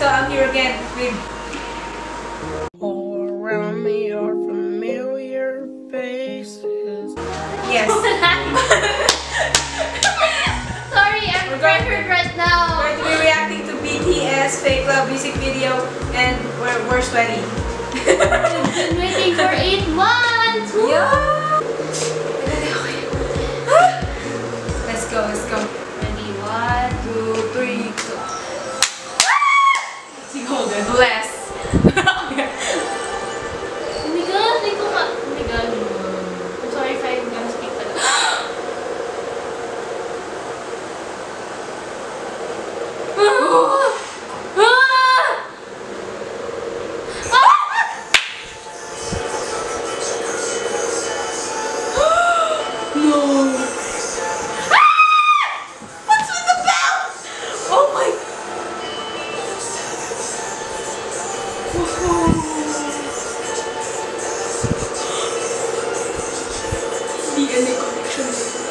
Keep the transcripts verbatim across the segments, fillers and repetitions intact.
So I'm here again with all around me are familiar faces. yes. Sorry, I'm pressured right now. We're going to be reacting to B T S Fake Love music video, and we're we're sweaty. We've been waiting for eight months. Yeah. Let's go, let's go. Ready? One, Two, three, go. two. Bless. Oh my god, hindi ko ka... Oh my god. I'm sorry if I'm gonna speak like... D N A connection.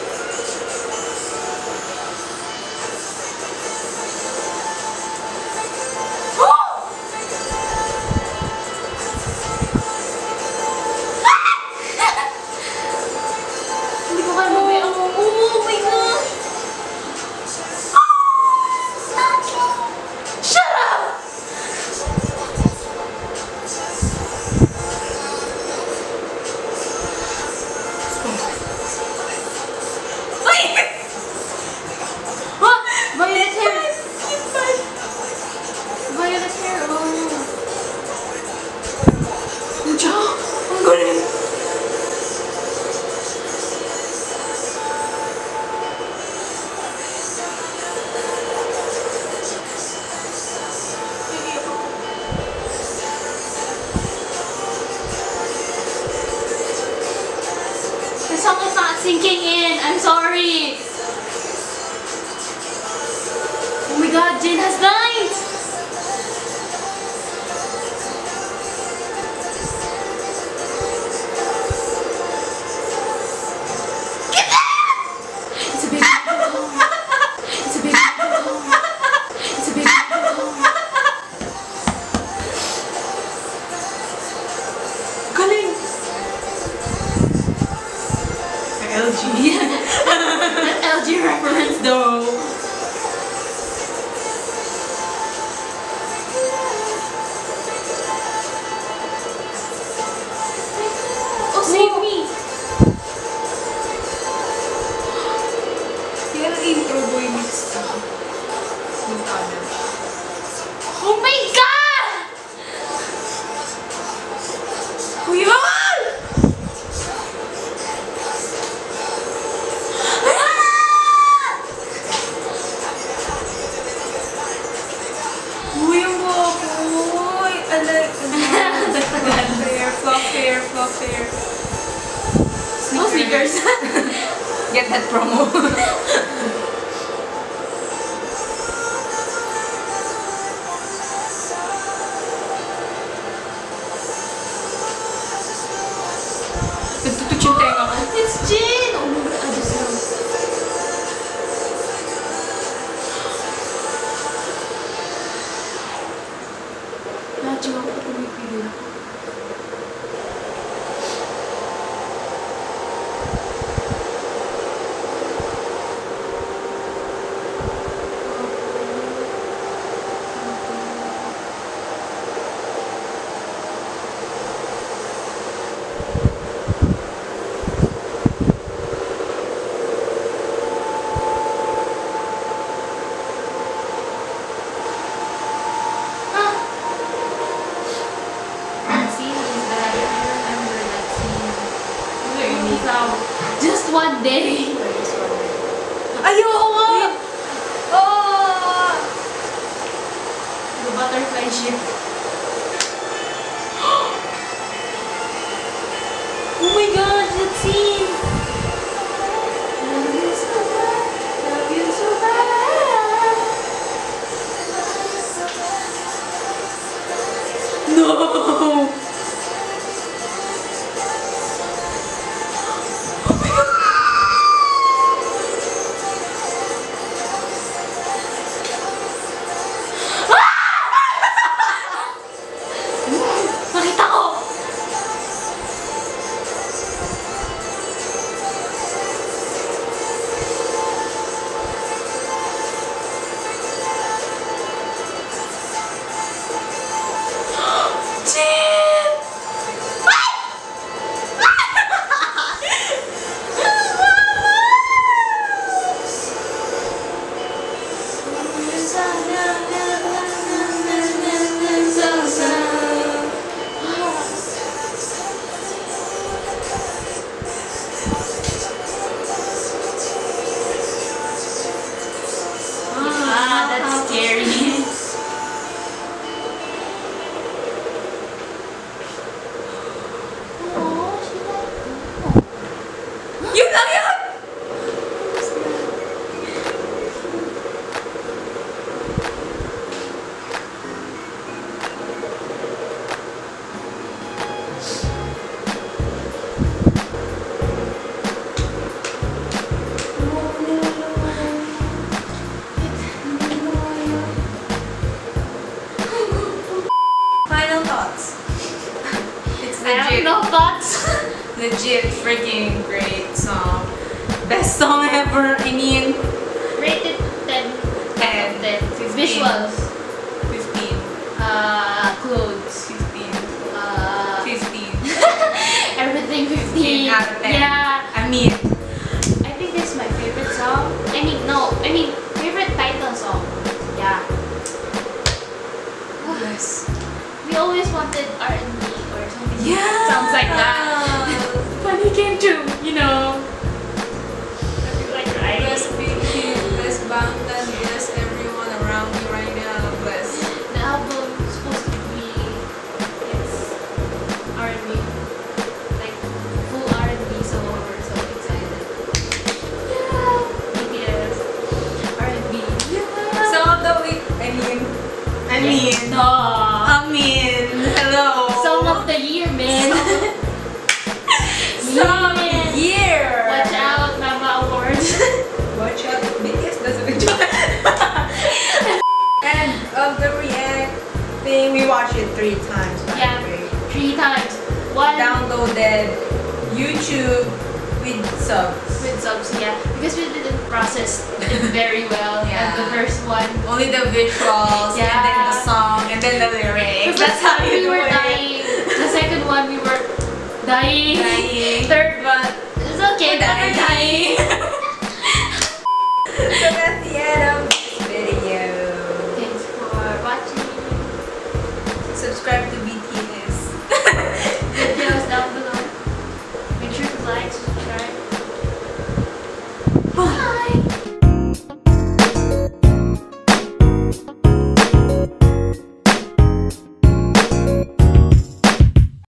Hindi ko kaya mamaya ako. Oh my god! Shut up! Violet hair! Violet hair, oh no. Diyo, ang galing. The song is not sinking in. I'm sorry. Oh my god, Jin has lines! Get that! It's a big home. It's a big home. It's a big home. Galing. L G. That L G reference though. Oh, save me! Yan ang intro boy mix ka. Yung other. Oh my god! Kuya! Uy, ang wapoy! Alay, fluff hair, fluff hair, fluff hair. No sneakers. Get that promo. Nagtututch yung tenga ko. It's Jin! Oh my god, I just know. Medyo ako pumipigil ako. Just one day. Ayoko! Oh! The butterfly ship. Oh my god, that scene! Love you so bad, love you so bad. No! series. Oh, she like. Yun lang yun! Final thoughts. It's I have legit. no thoughts. Legit freaking great song. Best song ever. I mean, Rated ten. ten. ten. fifteen. Visuals. fifteen. Uh, clothes. fifteen. Uh, fifteen. everything fifteen. out of ten. Yeah. I mean, I think this is my favorite song. I mean, no. I mean, favorite title song. Yeah. yes. We always wanted R and B or something. Yeah. Sounds like that. Funny came true, you know. I feel like crying. Bless Vicky, bless Bangtan, bless everyone around me right now. Bless. The album is supposed to be it's R and B, like full R and B, so we're so excited. Yeah, B T S, R and B. Yeah. Some of the week, I mean, I mean, no. I mean, hello. Song of the year, man. Song of the year. Watch out, Mama Awards. Watch out, B T S does a good job. And of the react thing, we watched it three times. By Yeah, the way. three times. One Downloaded YouTube with subs. with subs, yeah, because we didn't process it very well. Yeah. And the first one, Only the visuals, and then the Yeah. song, and then the lyrics. because That's how you we do were it. dying. The second one, we were dying. Dying. Third one, it's okay, but we're dying. So that's the end of this video. Thanks for watching. Subscribe to